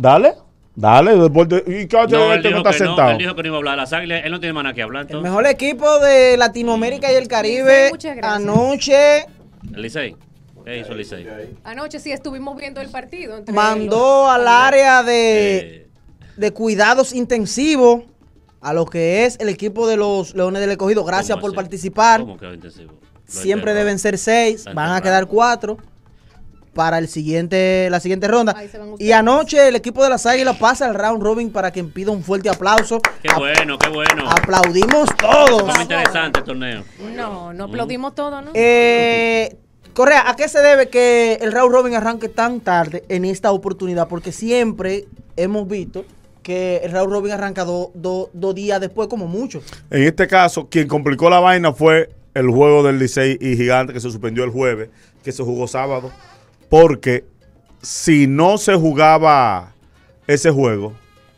Dale. Dale, ¿y qué No, él no dijo está que sentado? él dijo que no iba a hablar. Las Águilas, él no tiene más nada que hablar. El Entonces. mejor equipo de Latinoamérica y el Caribe Muchas gracias. anoche ¿El Licey? ¿Qué hizo el Licey? Anoche sí estuvimos viendo el partido. Entre mandó los- al área de cuidados intensivos a lo que es el equipo de los Leones del Escogido. Gracias ¿Cómo por así? participar. ¿Cómo quedó intensivo? Siempre deben ser 6, Lo van a enterraron. quedar 4 para la siguiente ronda. Ahí se van Y ustedes. anoche el equipo de las Águilas pasa al round robin para quien pida un fuerte aplauso. Qué bueno, qué bueno. Aplaudimos todos. Está muy interesante el torneo. No aplaudimos todo, ¿no? Correa, ¿a qué se debe que el round robin arranque tan tarde en esta oportunidad? Porque siempre hemos visto que el round robin arranca dos días después, como mucho. En este caso, quien complicó la vaina fue el juego del Licey y Gigante, que se suspendió el jueves, que se jugó sábado. Porque si no se jugaba ese juego,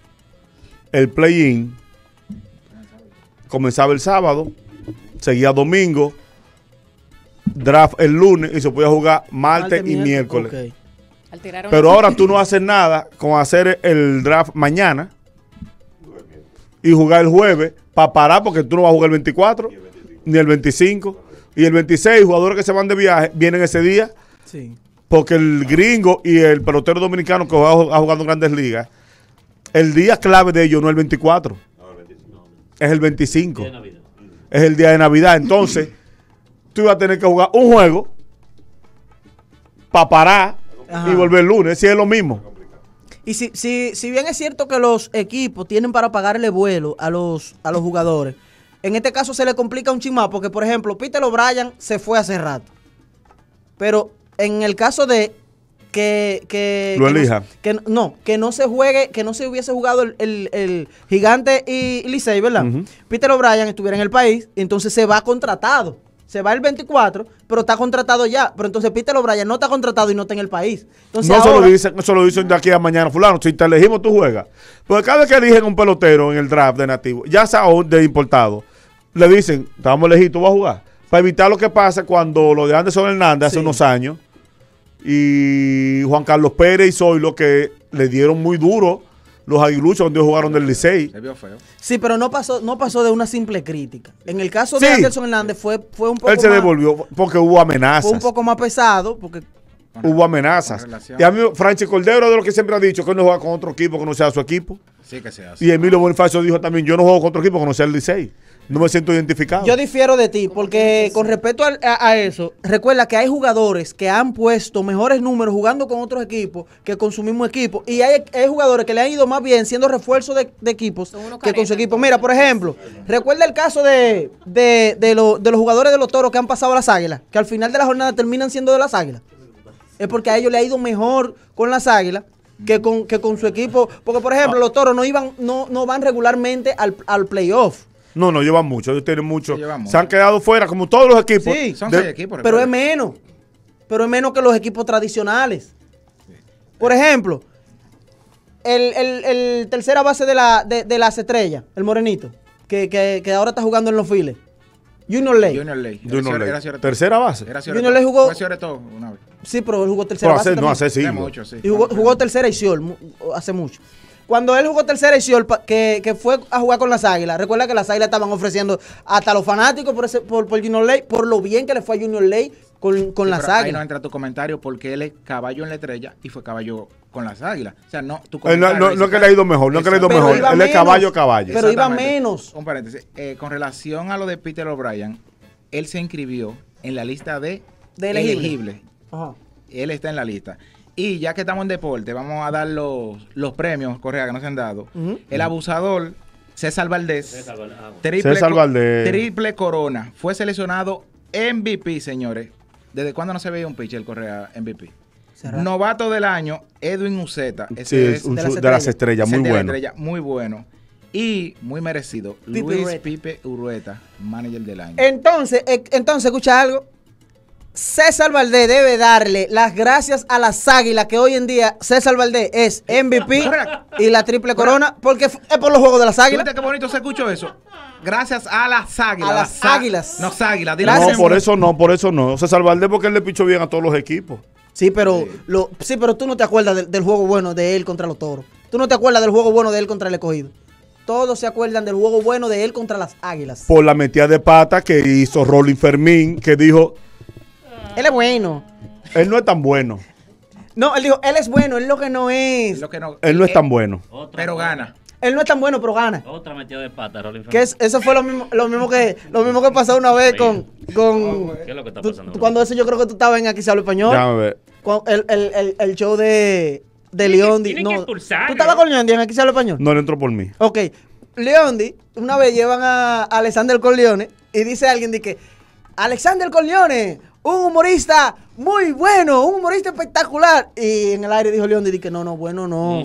el play-in comenzaba el sábado, seguía domingo, draft el lunes y se podía jugar martes y miércoles. Ok. Alteraron Pero la- ahora tú no haces nada con hacer el draft mañana y jugar el jueves para parar, porque tú no vas a jugar el 24 ni el 25. Y el 26, jugadores que se van de viaje vienen ese día, Sí. porque el gringo y el pelotero dominicano que ha jugado en Grandes Ligas, el día clave de ellos no es el 24, es el 25. Día de Navidad. Es el día de Navidad. Entonces, tú ibas a tener que jugar un juego para parar Ajá. y volver el lunes, si es lo mismo. Y si bien es cierto que los equipos tienen para pagarle vuelo a los jugadores, en este caso se le complica un chin más, porque por ejemplo, Peter O'Brien se fue hace rato. Pero en el caso de que Lo que elija. que no se juegue, que no se hubiese jugado el Gigante y Licey, ¿verdad? Ujú. Peter O'Brien estuviera en el país, y entonces se va contratado. Se va el 24, pero está contratado ya. Pero entonces Peter O'Brien no está contratado y no está en el país. Entonces No ahora, se lo dicen de aquí a mañana, fulano. Si te elegimos, tú juegas. Porque cada vez que eligen un pelotero en el draft de nativo, ya sea o de importado, le dicen, te vamos a elegir, tú vas a jugar. Para evitar lo que pasa cuando lo de Anderson Hernández hace Sí. unos años y Juan Carlos Pérez y Zoilo, que le dieron muy duro los aguiluchos cuando ellos jugaron del Licey. Se vio feo. sí, pero no pasó de una simple crítica. En el caso Sí. de Anderson Hernández fue un poco Él se más, devolvió porque hubo fue amenazas. un poco más pesado, porque Hubo amenazas. Con relación- Y a mí, Franchi Cordero, de lo que siempre ha dicho, que él no juega con otro equipo que no sea su equipo. Sí que se hace. Y Emilio Bonifacio dijo también, yo no juego con otro equipo que no sea el Licey. No me siento identificado. yo difiero de ti, porque con respecto a eso, recuerda que hay jugadores que han puesto mejores números jugando con otros equipos que con su mismo equipo. Y hay jugadores que le han ido más bien siendo refuerzo de equipos Son unos que con su caretas, equipo. Mira, por ejemplo, recuerda el caso de los jugadores de los Toros que han pasado a las Águilas, que al final de la jornada terminan siendo de las Águilas. Es porque a ellos le ha ido mejor con las Águilas que con su equipo. Porque, por ejemplo, los Toros no van regularmente al playoff. No, llevan mucho. Ellos tienen mucho. Sí, llevan mucho. Se han quedado fuera, como todos los equipos. Sí. Son de- 6 equipos. Pero recuerda. es menos. Pero es menos que los equipos tradicionales. Por ejemplo, el tercera base de las estrellas, el morenito, que ahora está jugando en los files. Junior Ley. Junior Ley. Junior Ley. Era Ciore- Tercera base. Era Junior Ley jugó- Fue Ciore todo una vez. Sí, pero él jugó tercera Pero base. hace, no también. hace Hace siglos. mucho, sí. Y jugó tercera y Siol hace mucho. Cuando él jugó tercera y Siol, que fue a jugar con las Águilas, recuerda que las Águilas estaban ofreciendo hasta los fanáticos por Junior Ley, por lo bien que le fue a Junior Ley con Sí, las pero ahí no Águilas. entra tu comentario porque él es caballo en la estrella y fue caballo con las Águilas. O sea, no, tu Él no, comentario no es que le ha ido mejor, no es que le ha ido Pero mejor. iba Él es menos. caballo, caballo. Pero iba Exactamente. menos. Un paréntesis. Con relación a lo de Peter O'Brien, él se inscribió en la lista de elegibles. Ajá. Él está en la lista. Y ya que estamos en deporte, vamos a dar los premios, Correa, que no se han dado. Ujú. El abusador, César Valdés. César Valdés, bueno. César Valdés. Triple corona. Fue seleccionado MVP, señores. ¿Desde cuándo no se veía un pitcher, Correa, MVP? Cerrado. Novato del año, Edwin Uceta. Sí, Ese es un de las de las estrellas, muy ese de la bueno. estrella, muy bueno. Y muy merecido, Pipe Luis Urrueta. Pipe Urrueta, manager del año. Entonces, escucha algo. César Valdés debe darle las gracias a las Águilas, que hoy en día César Valdés es MVP y la triple corona, porque es por los juegos de las Águilas. ¿Viste qué bonito se escuchó eso? Gracias a las Águilas. A las Águilas. No, Águilas. dile Gracias. No, por eso no. César Valdés porque él le pichó bien a todos los equipos. Sí, pero tú no te acuerdas del juego bueno de él contra los Toros. Tú no te acuerdas del juego bueno de él contra el Escogido. Todos se acuerdan del juego bueno de él contra las Águilas. Por la metida de pata que hizo Rolling Fermín, que dijo, Él es bueno. él no es tan bueno. No, él dijo, él es bueno, él lo que no es. Lo que no, Él no es tan bueno. Otra, pero gana. Él no es tan bueno, pero gana. Otra metida de pata, Rolling Que eso fue lo mismo que pasó una vez con ¿Qué es lo que está pasando? cuando eso yo creo que tú estabas en Aquí se habla español. Déjame ver. El show de Leondi. tienen No, que ¿tú expulsarlo. estabas con Leondi en Aquí se habla español? No le entró por mí. Ok. Leondi, una vez llevan a Alexander Corleone y dice alguien de que Alexander Corleone, un humorista muy bueno, un humorista espectacular. Y en el aire dijo Leondi de que no, bueno no.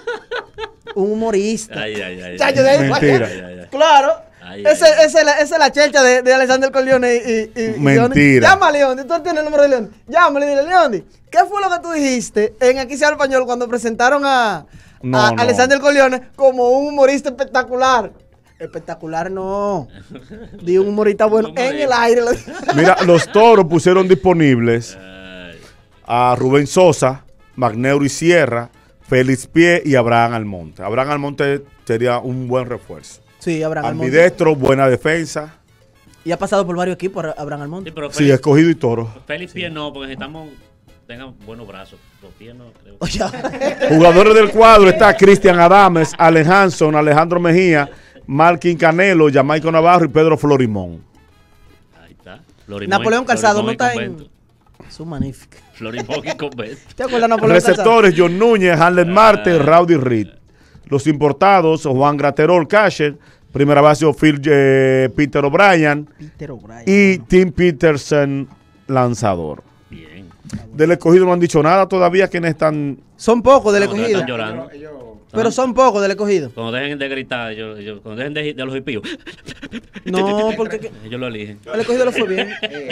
Un humorista. Ay. Chacho, de ahí para allá. Mentira. Claro. Ay, Esa es la chelcha de Alexander Corleone y Mentira. Leondi. Llama a Leondi, tú tienes el número de Leondi. Llámale y dile, Leondi, ¿qué fue lo que tú dijiste en Aquí se habla español cuando presentaron a No. Alexander Corleone como un humorista espectacular? Espectacular no. Di un humorista bueno Un en el humorista. aire. Mira, los Toros pusieron disponibles Ay. a Rubén Sosa, Magneuro y Sierra, Félix Pie y Abraham Almonte. Abraham Almonte sería un buen refuerzo. Sí, Abraham Almonte. Ambidestro, buena defensa. Y ha pasado por varios equipos Abraham Almonte. Sí, pero Sí, Escogido y Toro. Félix Pie no, porque necesitamos tengan buenos brazos. Los pies no, creo. Oye, Jugadores del cuadro está Cristian Adames, Allen Hanson, Alejandro Mejía, Marquín Canelo, Jamaico Navarro y Pedro Florimón. Ahí está. Florimón Napoleón Calzado no Florimón está y en... Convento. Su magnífico. Florimón y Convento. ¿Te acuerdas de Napoleón Calzado? Receptores, John Núñez, Hanlet Marte, Rowdy Reed. Los importados, Juan Graterol, Catcher. Primera base, Peter O'Brien. Peter O'Brien. Y Tim Peterson, lanzador. Bien. Del Escogido no han dicho nada todavía. ¿Quiénes están? Son pocos del No, Escogido. están llorando. Pero son pocos del Escogido. Cuando dejen de gritar, cuando dejen de los hipíos, No, porque ellos lo eligen. el Escogido lo fue bien.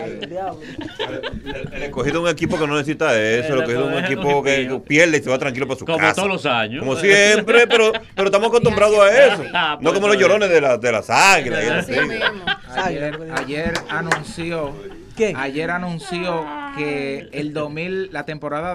El Escogido es un equipo que no necesita eso. El Escogido es un equipo que pierde y se va tranquilo para su Como casa. todos los años. Como siempre, pero estamos acostumbrados a eso. Ah, No pues, como los llorones de las águilas. y Así así. mismo. Ayer anunció ¿Qué? Ayer anunció que la temporada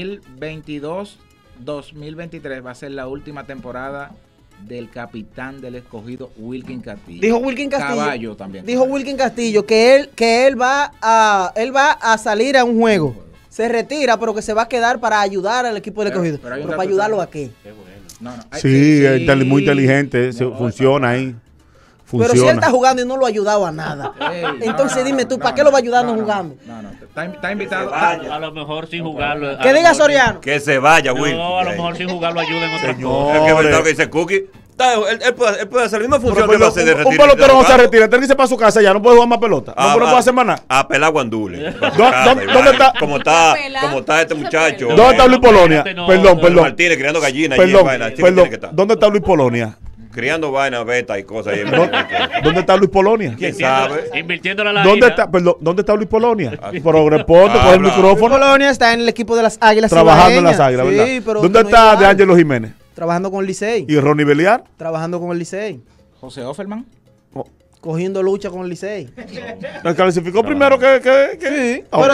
2022-2023 va a ser la última temporada del capitán del Escogido, Wilkin Castillo. Dijo Wilkin Castillo. Caballo también. Dijo Wilkin Castillo que él va a salir a un juego. Se retira, pero que se va a quedar para ayudar al equipo del Escogido. pero hay un Pero para dato ayudarlo claro. a qué. Qué bueno. No, no. Sí, muy inteligente. No, Funciona ahí. Pero si él Funciona. está jugando y no lo ha ayudado a nada. Ey, Entonces no, dime tú, no, ¿para qué lo va a ayudar no no, jugando? No, no. Está invitado. A lo mejor sin jugarlo. Que diga Soriano. Que se vaya, Will. No, a lo mejor sin jugarlo ayuda en otras Señor. cosas. Es que es verdad lo que dice Cookie. Él puede hacer la misma función que va a hacer de un retiro. pelotero no se retira, tiene que irse para su casa ya, no puede jugar más pelota. No puede hacer más nada. A pelar guandule. ¿Dónde está? Como está este muchacho. ¿Dónde está Luis Polonia? No, Perdón, Pedro perdón. Martínez criando gallinas allí en Perdón, vaina. Así que perdón. tiene que estar. ¿Dónde está Luis Polonia? Criando vainas, beta y cosas. ahí. ¿Dónde está Luis Polonia? ¿Quién sabe? Invirtiéndole a la ¿Dónde ira. está, perdón, ¿dónde está Luis Polonia? Pero responde, coge el Habla. micrófono. Polonia está en el equipo de las Águilas Trabajando en las Cibaeñas. águilas, Sí, ¿verdad? pero ¿Dónde que no está es De igual. Ángelo Jiménez? Trabajando con el Licey. ¿Y Ronnie Beliar? Trabajando con el Licey. José Offerman. Cogiendo lucha con el Licey. ¿Me clasificó primero que? Sí, Ok.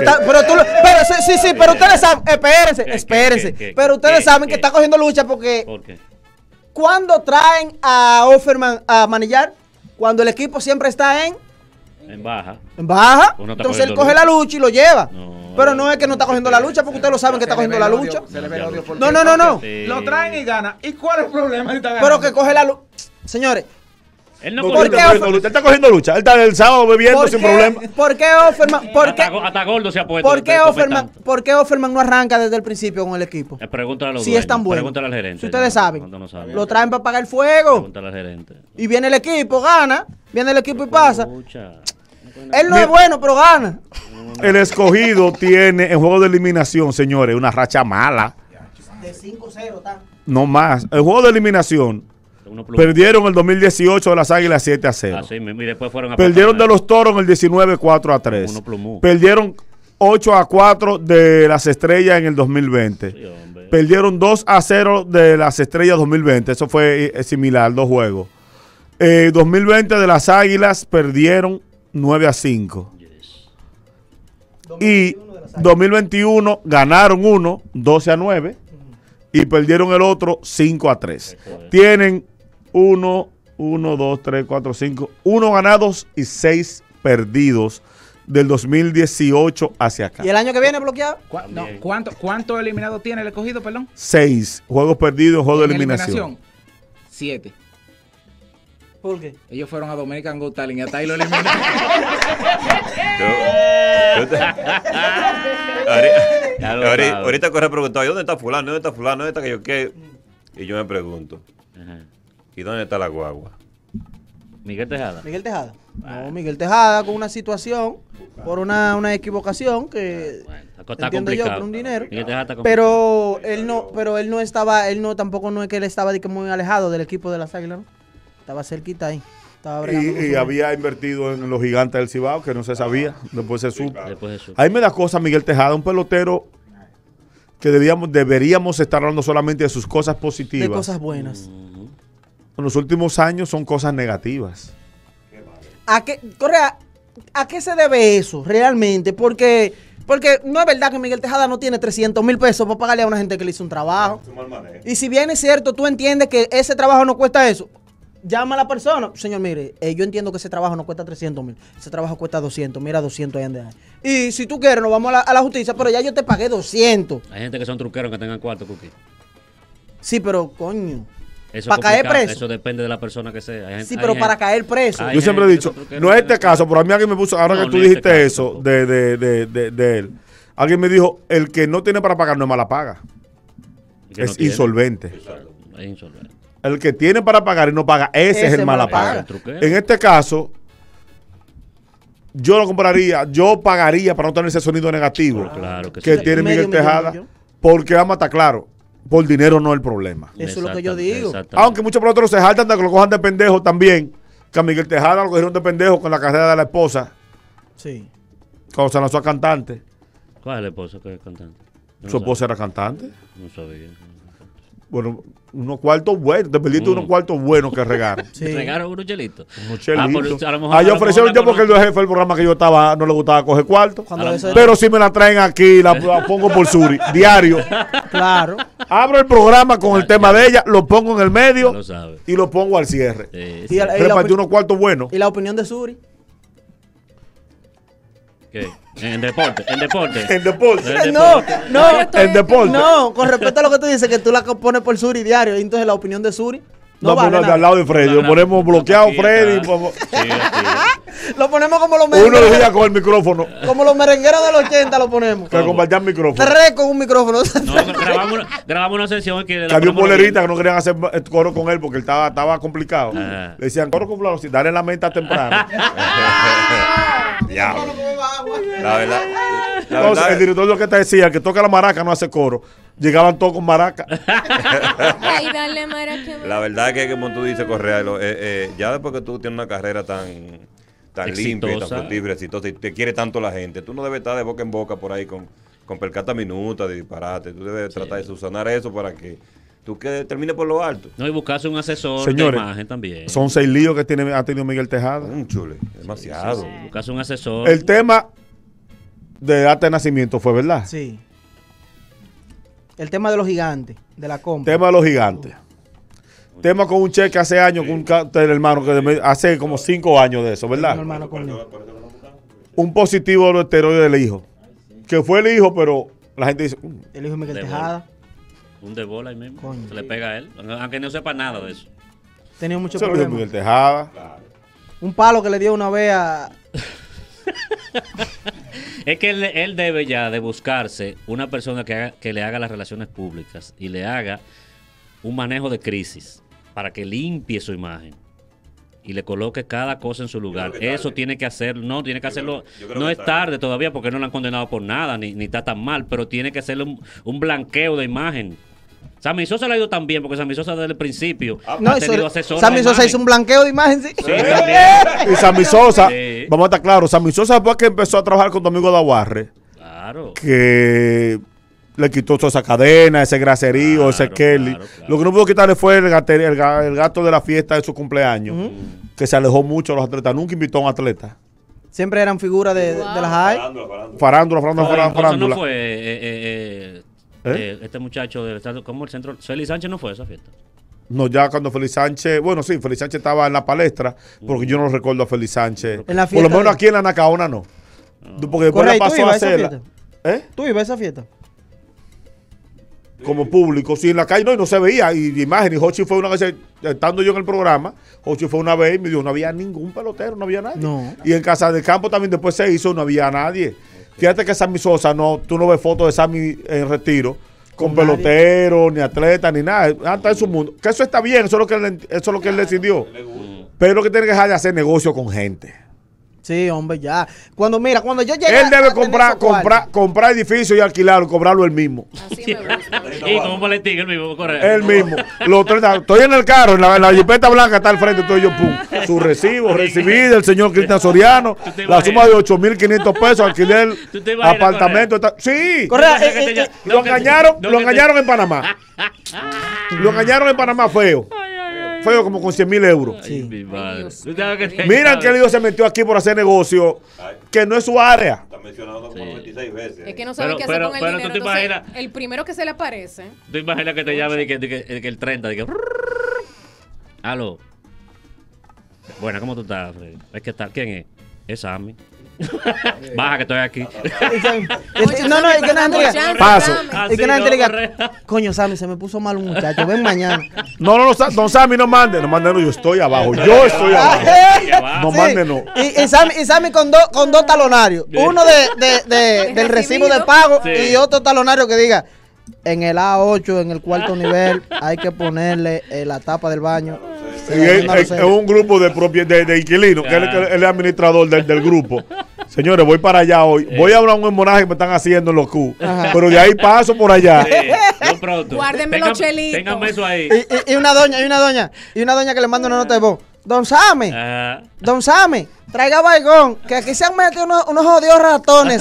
pero ustedes saben, espérense. ¿Qué? Pero ustedes ¿Qué? saben ¿Qué? que está cogiendo lucha porque ¿Por qué? cuando traen a Offerman a manillar, cuando el equipo siempre está en baja. baja, Uno está entonces él cogiendo coge la lucha y lo lleva. No, Pero no es que no está cogiendo la lucha, porque ustedes lo saben que está cogiendo la lucha. Se le ve el odio porque- No, no, no, no. Sí. Lo traen y gana. ¿Y cuál es el problema? Él está Pero ganando. que coge la lucha. Señores, Él no No, cogió ¿por qué él está cogiendo lucha. Él está cogiendo lucha. Él está el sábado bebiendo sin problema. ¿por qué Offerman, Hasta gordo se ha puesto. por qué de comer Offerman, tanto. por qué Offerman no arranca desde el principio con el equipo? Pregúntale a los Si dueños, es tan bueno. Pregúntale al gerente. Si ustedes saben, Cuando no saben. lo traen para apagar el fuego. Pregúntale al gerente. Y viene el equipo, gana. Viene el equipo y pasa. Lucha. Él no es bueno, pero gana. El Escogido tiene en juego de eliminación, señores, una racha mala. De 5-0 está. No más. El juego de eliminación Uno plumó. perdieron el 2018 de las Águilas 7-0. Así mismo, y después fueron a Perdieron de Patamar. los Toros en el 19 4-3. Uno plumó. Perdieron 8-4 de las Estrellas en el 2020. Sí, hombre. Perdieron 2-0 de las Estrellas 2020. Eso fue similar, dos juegos. 2020 de las Águilas perdieron 9-5. Yes. Y 2021 ganaron 1, 12-9. y perdieron el otro 5-3. Tienen 1, 2, 3, 4, 5, 1 ganados y 6 perdidos del 2018 hacia acá. ¿Y el año que viene bloqueado? ¿Cuánto eliminado tiene el escogido, perdón? 6 juegos perdidos, juegos de En eliminación. 7. ¿Por qué? Ellos fueron a Dominican Got Talent y hasta ahí lo eliminaron. Ahorita corre preguntado, ¿y dónde está fulano? ¿Dónde está fulano? ¿Dónde está que yo qué? Y yo me pregunto, ¿y dónde está la guagua? Miguel Tejada. Miguel Tejada. No, Miguel Tejada con una situación por una equivocación que Está entiendo yo complicado. por un dinero. Miguel Tejada está complicado. Pero él no estaba, tampoco no es que él estaba de que muy alejado del equipo de las Águilas, ¿no? Estaba cerquita ahí. Estaba bregando con Y su- había invertido en los gigantes del Cibao, que no se sabía, después se supo. Después de eso. Ahí me da cosa Miguel Tejada, un pelotero que deberíamos estar hablando solamente de sus cosas positivas. de cosas buenas. En los últimos años son cosas negativas. Correa, ¿a qué se debe eso realmente? Porque no es verdad que Miguel Tejada no tiene 300,000 pesos para pagarle a una gente que le hizo un trabajo. Y si bien es cierto, tú entiendes que ese trabajo no cuesta eso, llama a la persona. Señor, mire, yo entiendo que ese trabajo no cuesta 300,000. Ese trabajo cuesta 200. Mira, 200 ahí ande ahí. Y si tú quieres, nos vamos a la justicia, pero ya yo te pagué 200. Hay gente que son truqueros que tengan cuarto, Cookie. Sí, pero coño. Eso Para es caer complicado, preso. Eso depende de la persona que sea. Hay gente- Sí, hay pero gente- para caer preso. Hay Yo siempre he gente dicho, que son truqueros no es que este tengan- caso, pero a mí alguien me puso, ahora No, que tú no es dijiste este eso caso, de él, alguien me dijo, el que no tiene para pagar no es mala paga, que no es tiene. insolvente. Exacto, es insolvente. El que tiene para pagar y no paga, ese es el mala mala paga. paga. El truquero. En este caso, yo lo compraría, yo pagaría para no tener ese sonido negativo Claro que que sí. tiene Medio Miguel millón, Tejada, millón. porque vamos a estar claro, por dinero no es el problema. Eso es lo que yo Exactamente, digo. exactamente. Aunque muchos peloteros se jaltan de que lo cojan de pendejo también, que a Miguel Tejada lo cogieron de pendejo con la carrera de la esposa, Sí. cuando se lanzó a cantante. ¿Cuál es el esposo que es cantante? No Su lo esposa era cantante. sabía. No sabía. Bueno, unos cuartos buenos, te perdiste unos cuartos buenos que regaron. Sí. ¿Regaron unos chelitos? Unos chelitos. pero a lo mejor- Ah, a yo lo ofrecí mejor un tiempo que el jefe del programa que yo estaba, no le gustaba coger cuartos. Cuando eso Pero si me la traen aquí, la pongo por Suri, diario. Claro. Abro el programa con el tema de ella, lo pongo en el Ya medio lo sabe. y lo pongo al cierre. Sí. Y la Repartí opi- unos cuartos buenos. ¿Y la opinión de Suri? ¿Qué? En deporte, en deporte. En deporte. En No, deporte. no. En deporte. No, con respecto a lo que tú dices, que tú la pones por Suri diario, y entonces la opinión de Suri no No, vale de nada. al lado de Freddy. Lo ponemos bloqueado, Aquí Freddy. está. Sí, aquí. Lo ponemos como los Uno merengueros. decía con el micrófono. Como los merengueros del 80 lo ponemos. Que compartían micrófono. Tres con un micrófono. No, grabamos una sesión que Que había un bolerista que no querían hacer coro con él porque él estaba complicado. Ajá. Le decían coro con fulano, sí, dale la meta temprano. Ya. La verdad. La Entonces, el verdad. director lo que te decía, que toca la maraca no hace coro. Llegaban todos con maraca. Ay, dale, Mara, que La verdad es que, como tú dices, Correa, ya después que tú tienes una carrera tan limpia, y tan Exitosa. fructífera, exitosa, y te quiere tanto la gente, tú no debes estar de boca en boca por ahí con percata minuta de disparate. Tú debes tratar de subsanar eso para que tú termines por lo alto. No, y buscarse un asesor Señores, de imagen también. Son 6 líos que ha tenido Miguel Tejada. Un chule, demasiado. Buscarse un asesor. El tema de acta de nacimiento fue, ¿verdad? Sí. El tema de los gigantes, de la compra. Tema de los gigantes. Tema con un cheque hace años, con un hermano, hace como 5 años de eso, Mi ¿verdad? hermano conmigo. Un positivo de los esteroides del hijo. Que fue el hijo, pero la gente dice, El hijo de Miguel De Tejada. Un de bola ahí mismo. Coño. Se le pega a él. Aunque no sepa nada de eso. Tenía muchos se lo dijo problemas. Miguel Tejada. Un palo que le dio una vez a... Es que él debe ya de buscarse una persona que le haga las relaciones públicas y le haga un manejo de crisis para que limpie su imagen y le coloque cada cosa en su lugar. Eso tiene que hacerlo, no, tiene que hacerlo, no es tarde todavía porque no lo han condenado por nada, ni está tan mal, pero tiene que hacerle un blanqueo de imagen. Sammy Sosa le ha ido tan bien porque Sammy Sosa desde el principio No, ha tenido asesor. Sammy Sosa hizo un blanqueo de imagen, sí. Sí, también. Y Sammy Sosa, Sí. vamos a estar claros, Sammy Sosa después que empezó a trabajar con Domingo Daguarre, Claro. que le quitó toda esa cadena, ese graserío, Claro, ese Kelly. claro. Lo que no pudo quitarle fue el gasto de la fiesta de su cumpleaños, que se alejó mucho de los atletas. Nunca invitó a un atleta. Siempre eran figuras de las high. Farándula. Entonces no farándula. fue Este muchacho del estado, ¿cómo el centro? Félix Sánchez no fue a esa fiesta. No, ya cuando Félix Sánchez, bueno, sí, Félix Sánchez estaba en la palestra, porque yo no recuerdo a Félix Sánchez. En la Por lo fiesta menos de- aquí en la Nacaona no. Porque después Correcto, la pasó iba a a esa hacerla. fiesta. ¿Eh? ¿Tú ibas a esa fiesta? Como público, sí, en la calle no, y no se veía, y imagen, y Hochi fue una vez, estando yo en el programa, Hochi fue una vez y me dijo, no había ningún pelotero, no había nadie. No. Y en Casa de Campo también después se hizo, no había nadie. Fíjate que Sammy Sosa, no, tú no ves fotos de Sammy en retiro, con Con nadie. pelotero, ni atleta, ni nada, hasta en su mundo. Que eso está bien, eso es lo que eso es lo que él decidió. Pero lo que tiene que dejar de hacer negocio con gente. Sí, hombre, ya. Cuando yo llegué Él debe a tener esos cuartos. comprar edificios y alquilarlo y cobrarlo él mismo. Así me gusta. Y como un boletín, el mismo, correcto. Él mismo. Estoy en el carro, en la jipeta blanca está al frente, estoy yo, pum. Su recibo, recibí del señor Cristian Soriano, ¿Tú te la suma imaginas? de 8,500 pesos, alquiler, ¿Tú te imaginas, apartamento. Sí. Correa, Lo engañaron en Panamá. Lo engañaron en Panamá feo. Feo como con 100,000 euros. Ay, mi madre. Dios ¿Tú sabes que te- Miren que el hijo se metió aquí por hacer negocio, que no es su área. Está mencionado como 26 veces. Es que no saben Pero- qué hacer pero- con el pero tú dinero. te Entonces, imaginas- el primero que se le aparece. ¿Tú imaginas que te llame de que el 30? De que... Aló. Bueno, ¿cómo tú estás, Freddy? Es que está... ¿Quién es? Es Sammy. Baja que estoy aquí. No, y que no diga, Paso. y que no Así, diga, correcto. coño, Sammy, se me puso mal un muchacho, ven mañana. No, don Sammy, no mande, no, yo estoy abajo, yo estoy abajo. No Sí. mande, no. Y Sammy con dos talonarios. Uno del recibo de pago Sí. y otro talonario que diga, en el A8, en el cuarto nivel, hay que ponerle la tapa del baño. Y es un grupo de inquilinos, que él es el administrador del grupo. Señores, voy para allá hoy. Voy a hablar un homenaje que me están haciendo en los Q. Ajá. Pero de ahí paso por allá. Sí, no pronto. Guárdenme los chelitos. Ténganme eso ahí. Y una doña que le manda una nota de voz. Don Sammy, Ajá. Don Sammy, traiga baigón, que aquí se han metido unos jodidos ratones.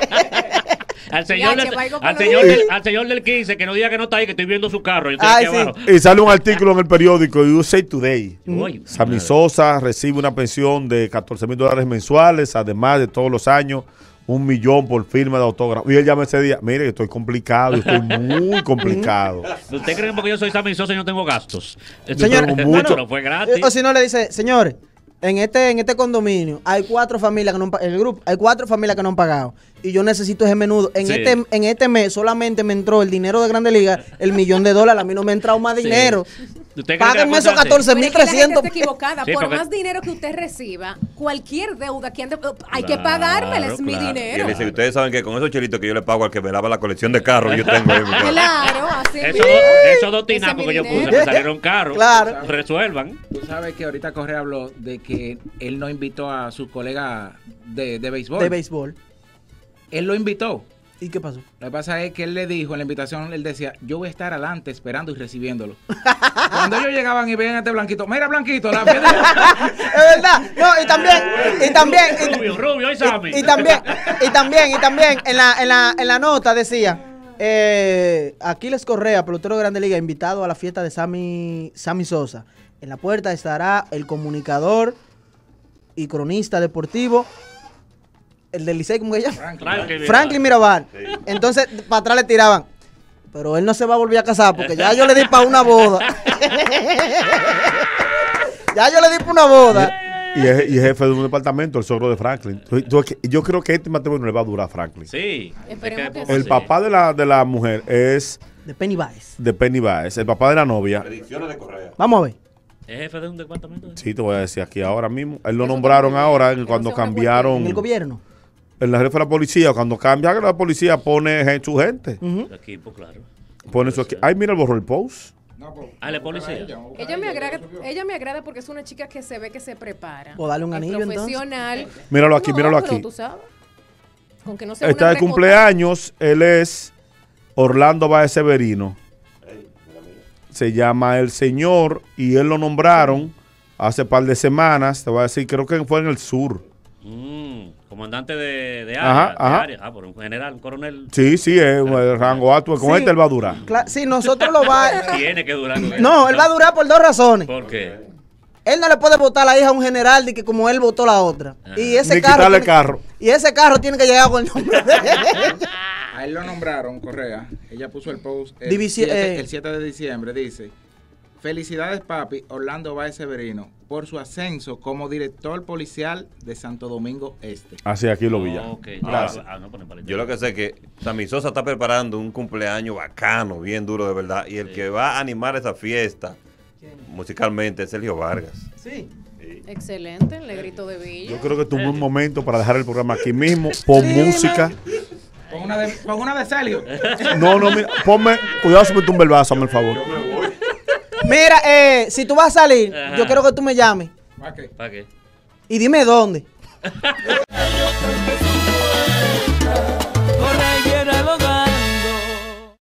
Al señor, Ya, del, che, vaigo al, con señor los- del, al señor del 15, que no diga que no está ahí, que estoy viendo su carro. Yo estoy Ay, aquí sí. abajo. Y sale un artículo en el periódico, USA Today. Uy, Sammy madre. Sosa recibe una pensión de $14,000 mensuales, además de todos los años, 1 millón por firma de autógrafo. Y él llama ese día, mire, estoy complicado, estoy muy complicado. ¿Usted cree que porque yo soy Sammy Sosa y no tengo gastos? Señor, tengo mucho. Pero fue gratis. O si no le dice, señores, en este condominio hay 4 familias que no han en el grupo hay 4 familias que no han pagado. Y yo necesito ese menudo. En Sí. este mes solamente me entró el dinero de Grande Liga, el $1,000,000. A mí no me ha entrado más Sí. dinero. ¿Usted cree que Páganme la esos cosa es así? 14,000 Pero es que la gente 300. está equivocada. Sí, Por porque- más dinero que usted reciba, cualquier deuda que ande, hay que Claro, pagármela, es mi claro. Y él dinero. dice, ustedes saben que con esos chelitos que yo le pago al que me lava la colección de carros, yo tengo ahí en mi casa. Claro, así Esos dos Ese es tinacos mi que yo puse dinero. me salieron caros. Claro. Resuelvan. Tú sabes que ahorita Correa habló de que él no invitó a su colega de béisbol. De béisbol. Él lo invitó. ¿Y qué pasó? Lo que pasa es que él le dijo en la invitación, él decía, yo voy a estar adelante esperando y recibiéndolo. Cuando ellos llegaban y veían a este Blanquito, mira Blanquito, la fiesta Es verdad. No, y también. Rubio y Sammy. Y también en la nota decía Aquiles Correa, pelotero de Grande Liga, invitado a la fiesta de Sammy Sosa. En la puerta estará el comunicador y cronista deportivo, el del Licey, ¿cómo que se llama? Franklin Mirabal. Entonces, para atrás le tiraban. Pero él no se va a volver a casar porque ya yo le di para una boda. Ya yo le di para una boda. Y es jefe de un departamento, el suegro de Franklin. Yo creo que este matrimonio le va a durar a Franklin. Sí. Esperemos que El sí. papá de la mujer es De Penny Baez. de Penny Baez. El papá de la novia. Predicciones de Correa. Vamos a ver. ¿Es jefe de un departamento? Sí, te voy a decir aquí ahora mismo. Él lo nombraron ahora cuando cambiaron. En el gobierno. En la jefe de la policía, cuando cambia la policía pone su gente. El equipo, claro. Pone su equipo. Ay, mira, borró el post. Ah, la policía. ella me agrada porque es una chica que se ve que se prepara. O dale un Es anillo, entonces. profesional. Míralo aquí, No, míralo pero aquí. tú sabes, con que no sea Está una de recota. cumpleaños. Él es Orlando Baez Severino. Se llama El Señor y él lo nombraron hace par de semanas. Te voy a decir, creo que fue en el sur. Comandante de Ajá, área. ajá. De área. Ah, por un general, un coronel. Sí, sí, es el rango alto. Con Sí. este él va a durar. Sí, nosotros lo va. Tiene que durar. con No, él va a durar por 2 razones. ¿Por qué? Él no le puede votar a la hija a un general de que como él votó la otra. Y ese Ni carro quitarle tiene, carro. Y ese carro tiene que llegar con el nombre de ella. A él lo nombraron, Correa. Ella puso el post el, Divisi- 7 de diciembre. Dice: felicidades, papi, Orlando Báez Severino, por su ascenso como director policial de Santo Domingo Este. Así, aquí lo vi ya. Ok. Gracias. No, ponen palito. Yo lo que sé es que Sammy Sosa está preparando un cumpleaños bacano, bien duro de verdad. Y el que va a animar esa fiesta musicalmente es Sergio Vargas. Sí. Excelente, el negrito de Villa. Yo creo que tuvo un momento para dejar el programa aquí mismo. Pon música. Pon una de Celio. No, mira, ponme. Cuidado si me tumba el vaso, hazme el favor. Mira, si tú vas a salir, Ajá. yo quiero que tú me llames ¿Para qué? ¿Para qué? y dime dónde.